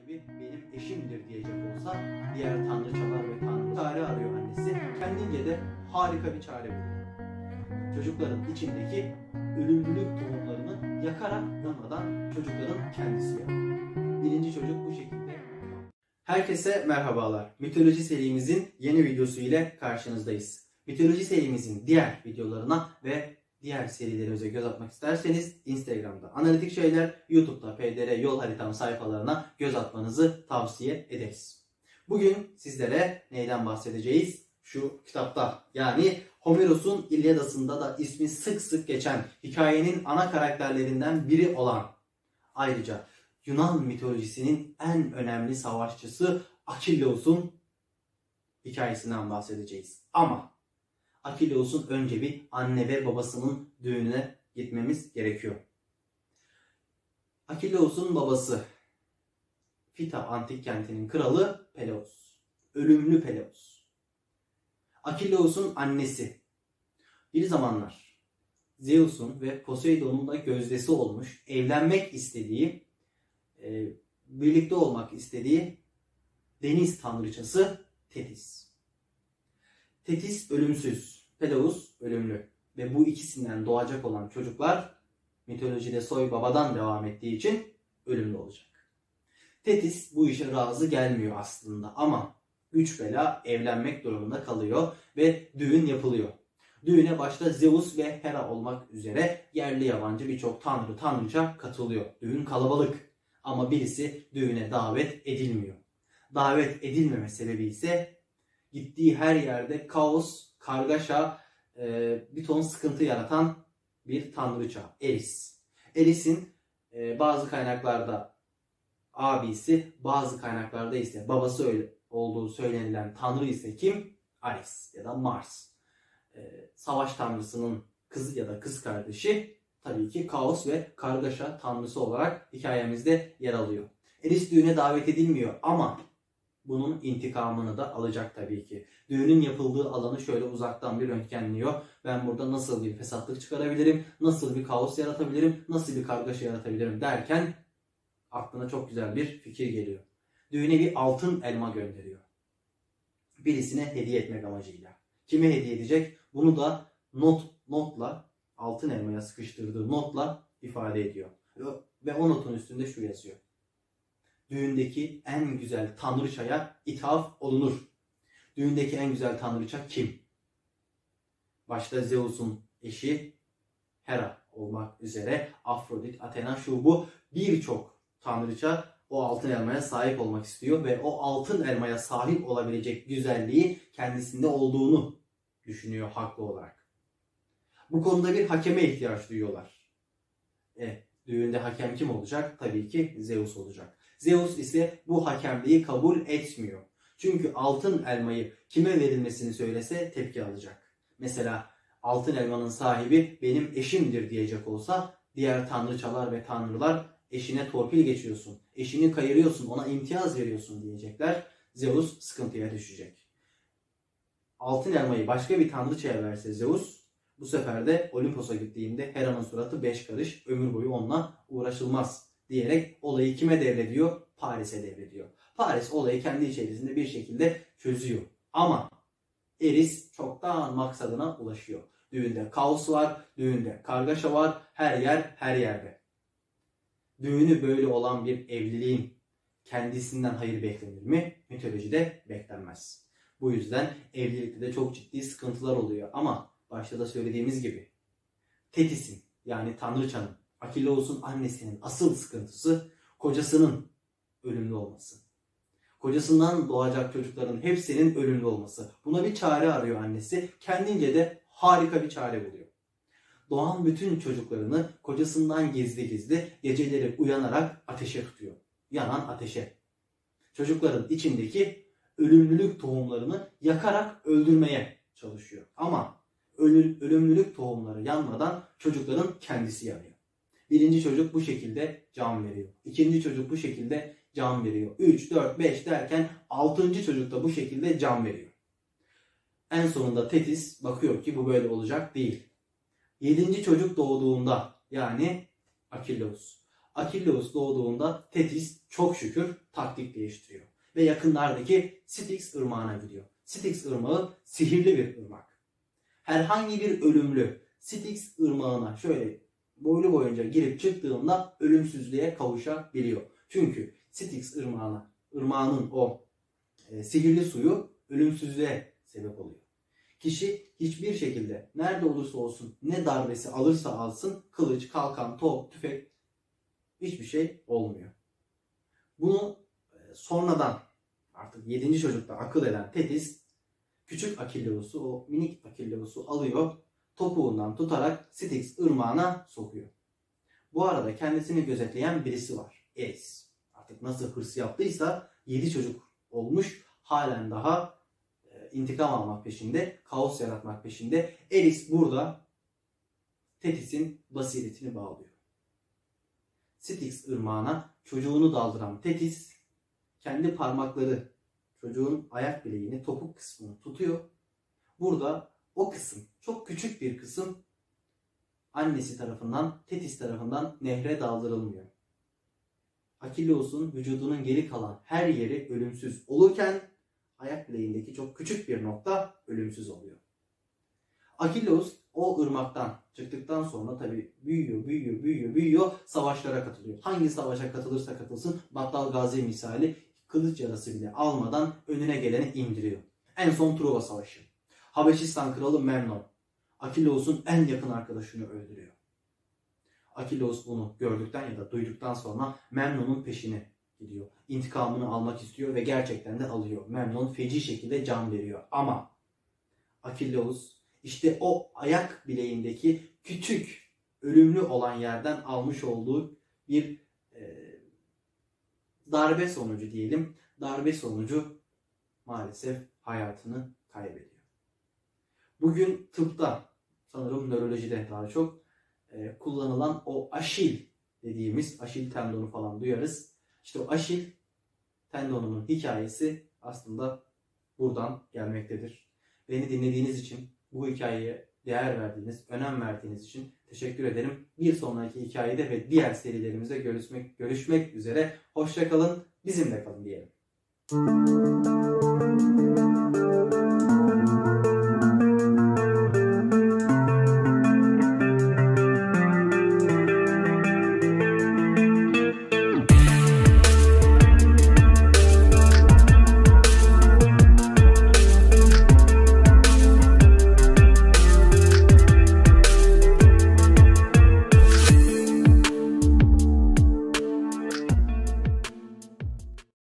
gibi benim eşimdir diyecek olsa diğer tanrıçalar ve tanrı çare arıyor annesi. Kendince de harika bir çare buluyor. Çocukların içindeki ölümlülük tohumlarını yakarak yanmadan çocukların kendisi yapıyor. Birinci çocuk bu şekilde. Herkese merhabalar. Mitoloji serimizin yeni videosu ile karşınızdayız. Mitoloji serimizin diğer videolarına ve diğer serilerimize göz atmak isterseniz Instagram'da Analitik Şeyler, YouTube'da PDR Yol Haritam sayfalarına göz atmanızı tavsiye ederiz. Bugün sizlere neyden bahsedeceğiz? Şu kitapta, yani Homeros'un İlyadası'nda da ismi sık sık geçen hikayenin ana karakterlerinden biri olan, ayrıca Yunan mitolojisinin en önemli savaşçısı Akilleus'un hikayesinden bahsedeceğiz. Ama Akilleus'un önce bir anne ve babasının düğününe gitmemiz gerekiyor. Akilleus'un babası Fita antik kentinin kralı Peleus. Ölümlü Peleus. Akilleus'un annesi bir zamanlar Zeus'un ve Poseidon'un da gözdesi olmuş, evlenmek istediği, birlikte olmak istediği deniz tanrıçası Tetis. Tetis ölümsüz, Peleus ölümlü ve bu ikisinden doğacak olan çocuklar mitolojide soy babadan devam ettiği için ölümlü olacak. Tetis bu işe razı gelmiyor aslında ama güç bela evlenmek durumunda kalıyor ve düğün yapılıyor. Düğüne başta Zeus ve Hera olmak üzere yerli yabancı birçok tanrı tanrıça katılıyor. Düğün kalabalık ama birisi düğüne davet edilmiyor. Davet edilmeme sebebi ise gittiği her yerde kaos, kargaşa, bir ton sıkıntı yaratan bir tanrıça Eris. Eris'in bazı kaynaklarda abisi, bazı kaynaklarda ise babası olduğu söylenilen tanrı ise kim? Ares ya da Mars. Savaş tanrısının kızı ya da kız kardeşi, tabii ki kaos ve kargaşa tanrısı olarak hikayemizde yer alıyor. Eris düğüne davet edilmiyor ama bunun intikamını da alacak tabii ki. Düğünün yapıldığı alanı şöyle uzaktan bir röntgenliyor. Ben burada nasıl bir fesatlık çıkarabilirim, nasıl bir kaos yaratabilirim, nasıl bir kargaşa yaratabilirim derken aklına çok güzel bir fikir geliyor. Düğüne bir altın elma gönderiyor. Birisine hediye etmek amacıyla. Kime hediye edecek? Bunu da notla, altın elmaya sıkıştırdığı notla ifade ediyor. Ve o notun üstünde şu yazıyor: düğündeki en güzel tanrıçaya ithaf olunur. Düğündeki en güzel tanrıça kim? Başta Zeus'un eşi Hera olmak üzere Afrodit, Athena, şu bu birçok tanrıça o altın elmaya sahip olmak istiyor ve o altın elmaya sahip olabilecek güzelliği kendisinde olduğunu düşünüyor haklı olarak. Bu konuda bir hakeme ihtiyaç duyuyorlar. Düğünde hakem kim olacak? Tabii ki Zeus olacak. Zeus ise bu hakemliği kabul etmiyor. Çünkü altın elmayı kime verilmesini söylese tepki alacak. Mesela altın elmanın sahibi benim eşimdir diyecek olsa diğer tanrıçalar ve tanrılar eşine torpil geçiyorsun, eşini kayırıyorsun, ona imtiyaz veriyorsun diyecekler. Zeus sıkıntıya düşecek. Altın elmayı başka bir tanrıçaya verse Zeus, bu sefer de Olimpos'a gittiğinde Hera'nın suratı 5 karış, ömür boyu onunla uğraşılmaz diyerek olayı kime devrediyor? Paris'e devrediyor. Paris olayı kendi içerisinde bir şekilde çözüyor. Ama Eris çoktan maksadına ulaşıyor. Düğünde kaos var, düğünde kargaşa var, her yer her yerde. Düğünü böyle olan bir evliliğin kendisinden hayır beklenir mi? Mitolojide beklenmez. Bu yüzden evlilikte de çok ciddi sıkıntılar oluyor. Ama başta da söylediğimiz gibi Tetis'in, yani tanrıçanın, Akilleus'un annesinin asıl sıkıntısı kocasının ölümlü olması. Kocasından doğacak çocukların hepsinin ölümlü olması. Buna bir çare arıyor annesi. Kendince de harika bir çare buluyor. Doğan bütün çocuklarını kocasından gizli gizli geceleri uyanarak ateşe tutuyor. Yanan ateşe. Çocukların içindeki ölümlülük tohumlarını yakarak öldürmeye çalışıyor. Ama ölümlülük tohumları yanmadan çocukların kendisi yanıyor. Birinci çocuk bu şekilde can veriyor. İkinci çocuk bu şekilde can veriyor. 3, 4, 5 derken 6. çocuk da bu şekilde can veriyor. En sonunda Tetis bakıyor ki bu böyle olacak değil. 7. çocuk doğduğunda, yani Akilleus, Akilleus doğduğunda Tetis çok şükür taktik değiştiriyor. Ve yakınlardaki Styx ırmağına gidiyor. Styx ırmağı sihirli bir ırmak. Herhangi bir ölümlü Styx ırmağına şöyle boylu boyunca girip çıktığında ölümsüzlüğe kavuşabiliyor. Çünkü Styx ırmağının o sihirli suyu ölümsüzlüğe sebep oluyor. Kişi hiçbir şekilde nerede olursa olsun ne darbesi alırsa alsın kılıç, kalkan, top, tüfek hiçbir şey olmuyor. Bunu sonradan artık 7. çocukta akıl eden Tetis küçük Akilleus'u, o minik Akilleus'u alıyor, topuğundan tutarak Styx ırmağına sokuyor. Bu arada kendisini gözetleyen birisi var. Eris. Artık nasıl hırs yaptıysa 7 çocuk olmuş, halen daha intikam almak peşinde, kaos yaratmak peşinde. Eris burada Tetis'in basiretini bağlıyor. Styx ırmağına çocuğunu daldıran Tetis kendi parmakları çocuğun ayak bileğini, topuk kısmını tutuyor. Burada o kısım, çok küçük bir kısım annesi tarafından, Tetis tarafından nehre daldırılmıyor. Akilleus'un vücudunun geri kalan her yeri ölümsüz olurken ayak bileğindeki çok küçük bir nokta ölümsüz oluyor. Akilleus o ırmaktan çıktıktan sonra tabii büyüyor, savaşlara katılıyor. Hangi savaşa katılırsa katılsın Battal Gazi misali kılıç yarası bile almadan önüne geleni indiriyor. En son Truva Savaşı. Habeşistan kralı Memnon Akilleus'un en yakın arkadaşını öldürüyor. Akilleus bunu gördükten ya da duyduktan sonra Memnon'un peşine gidiyor. İntikamını almak istiyor ve gerçekten de alıyor. Memnon feci şekilde can veriyor. Ama Akilleus işte o ayak bileğindeki küçük ölümlü olan yerden almış olduğu bir darbe sonucu diyelim. Darbe sonucu maalesef hayatını kaybediyor. Bugün tıpta, sanırım nörolojide daha çok kullanılan o Aşil dediğimiz, Aşil tendonu falan duyarız. İşte o Aşil tendonunun hikayesi aslında buradan gelmektedir. Beni dinlediğiniz için, bu hikayeye değer verdiğiniz, önem verdiğiniz için teşekkür ederim. Bir sonraki hikayede ve diğer serilerimizde görüşmek üzere. Hoşça kalın, bizimle kalın diyelim.